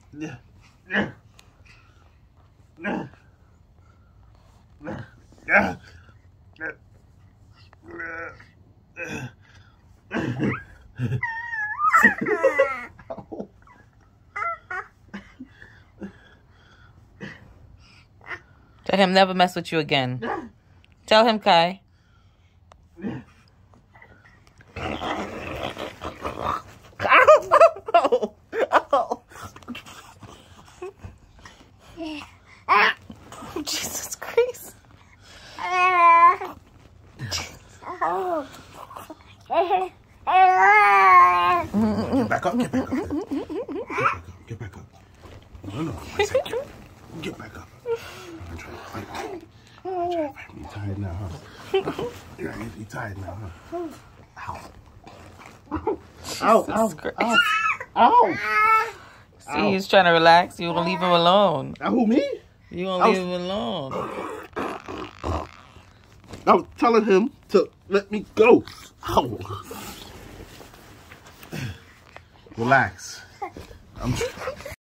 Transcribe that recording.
Tell him never mess with you again. Tell him, Kai. Jesus Christ. Get back up, get back up. Get back up. No, I said get back up. I'm trying to fight. You tired now, huh? You tired now, huh? Ow. Ow. Ow. See, he's trying to relax. You gonna leave him alone. Who, me? You gonna leave him alone. I was telling him to let me go. Ow. Relax.